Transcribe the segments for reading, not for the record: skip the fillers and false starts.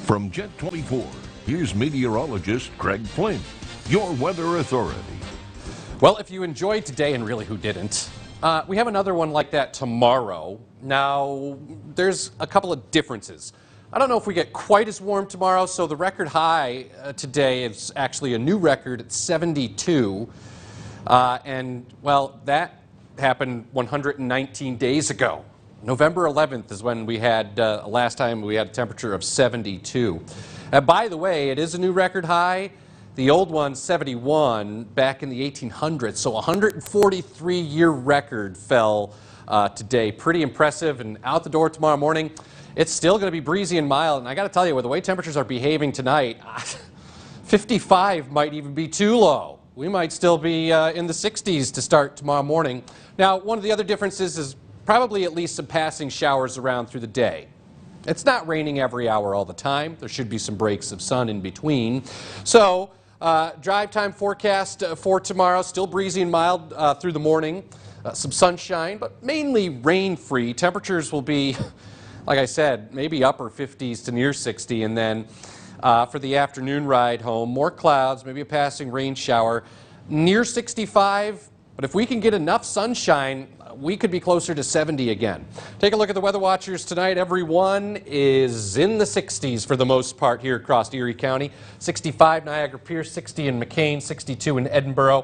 From Jet 24, here's meteorologist Craig Flynn, your weather authority. Well, if you enjoyed today, and really who didn't, we have another one like that tomorrow. Now, there's a couple of differences. I don't know if we get quite as warm tomorrow, so the record high today is actually a new record at 72. And, well, that happened 119 days ago. November 11th is when we had, last time we had a temperature of 72. By the way, it is a new record high. The old one, 71, back in the 1800s. So a 143-year record fell today. Pretty impressive. And out the door tomorrow morning, it's still going to be breezy and mild. And I got to tell you, with the way temperatures are behaving tonight, 55 might even be too low. We might still be in the 60s to start tomorrow morning. Now, one of the other differences is probably at least some passing showers around through the day. It's not raining every hour all the time. There should be some breaks of sun in between. So, drive time forecast for tomorrow, still breezy and mild through the morning. Some sunshine, but mainly rain-free. Temperatures will be, like I said, maybe upper 50s to near 60. And then for the afternoon ride home, more clouds, maybe a passing rain shower, near 65. But if we can get enough sunshine, we could be closer to 70 again. Take a look at the weather watchers tonight. Everyone is in the 60s for the most part here across Erie County. 65 Niagara Pierce, 60 in McCain, 62 in Edinboro,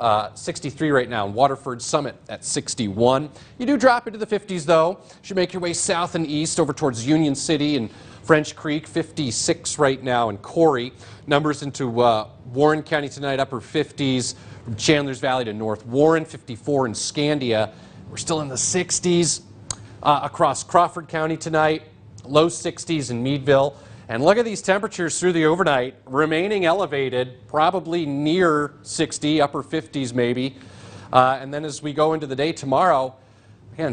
63 right now in Waterford Summit at 61. You do drop into the 50s though. Should make your way south and east over towards Union City and French Creek, 56 right now in Corey. Numbers into Warren County tonight, upper 50s. From Chandlers Valley to North Warren, 54 in Scandia. We're still in the 60s across Crawford County tonight, low 60s in Meadville. And look at these temperatures through the overnight, remaining elevated, probably near 60, upper 50s maybe. And then as we go into the day tomorrow, again,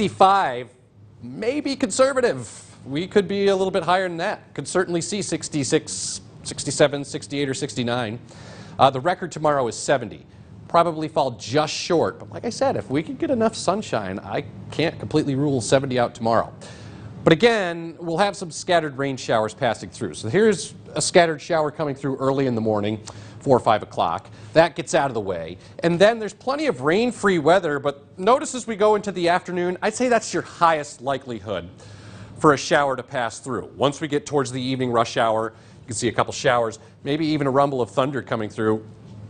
65, maybe conservative. We could be a little bit higher than that. Could certainly see 66, 67, 68, or 69. The record tomorrow is 70. Probably fall just short. But like I said, if we could get enough sunshine, I can't completely rule 70 out tomorrow. But again, we'll have some scattered rain showers passing through. So here's a scattered shower coming through early in the morning, 4 or 5 o'clock. That gets out of the way. And then there's plenty of rain-free weather, but notice as we go into the afternoon, I'd say that's your highest likelihood for a shower to pass through. Once we get towards the evening rush hour, you can see a couple showers, maybe even a rumble of thunder coming through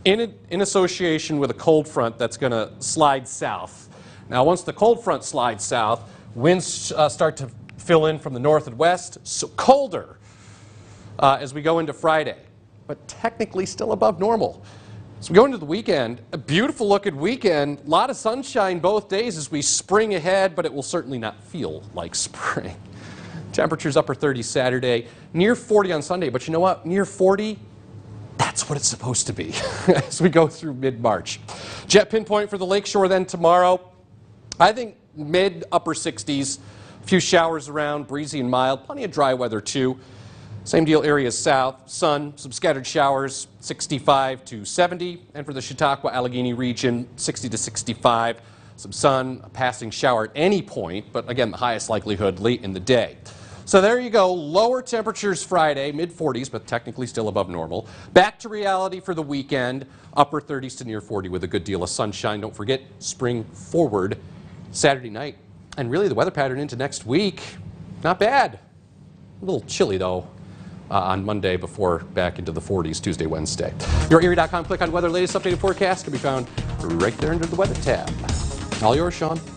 in association with a cold front that's going to slide south. Now, once the cold front slides south, winds start to fill in from the north and west, so colder as we go into Friday, but technically still above normal. So we go into the weekend, a beautiful looking weekend, a lot of sunshine both days as we spring ahead, but it will certainly not feel like spring. Temperatures upper 30s Saturday, near 40 on Sunday, but you know what? Near 40, that's what it's supposed to be as we go through mid-March. Jet pinpoint for the lakeshore then tomorrow. I think mid-upper 60s, a few showers around, breezy and mild, plenty of dry weather too. Same deal areas south, sun, some scattered showers, 65 to 70. And for the Chautauqua Allegheny region, 60 to 65. Some sun, a passing shower at any point, but again, the highest likelihood late in the day. So there you go, lower temperatures Friday, mid-40s, but technically still above normal. Back to reality for the weekend, upper 30s to near 40 with a good deal of sunshine. Don't forget, spring forward Saturday night. And really the weather pattern into next week, not bad. A little chilly though on Monday before back into the 40s Tuesday, Wednesday. YourErie.com, click on weather, latest updated forecast can be found right there under the weather tab. All yours, Sean.